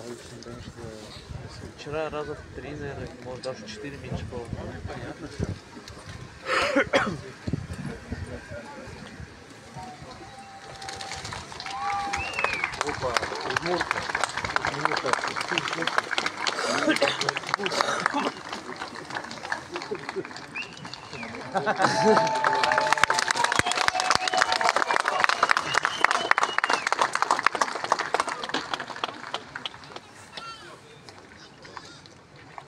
Вчера раза в 3, наверное, может даже 4 меньше было. Понятно. Опа, удмурка. Удмурка.